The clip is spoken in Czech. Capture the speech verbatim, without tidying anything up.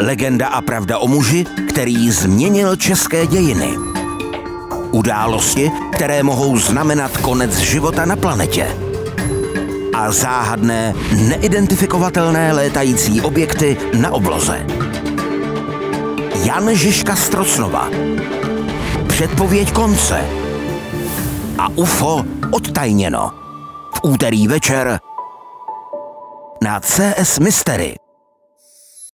Legenda a pravda o muži, který změnil české dějiny. Události, které mohou znamenat konec života na planetě. A záhadné, neidentifikovatelné létající objekty na obloze. Jan Žižka z Trocnova. Předpověď konce. A U F O odtajněno. V úterý večer na C S Mystery.